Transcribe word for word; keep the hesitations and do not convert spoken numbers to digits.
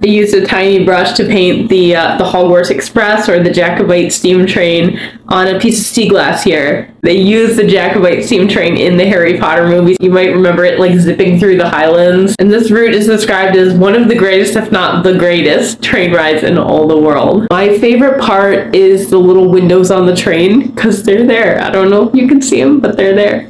They used a tiny brush to paint the uh, the Hogwarts Express, or the Jacobite steam train, on a piece of sea glass here. They used the Jacobite steam train in the Harry Potter movies. You might remember it like zipping through the Highlands. And this route is described as one of the greatest, if not the greatest, train rides in all the world. My favorite part is the little windows on the train, because they're there. I don't know if you can see them, but they're there.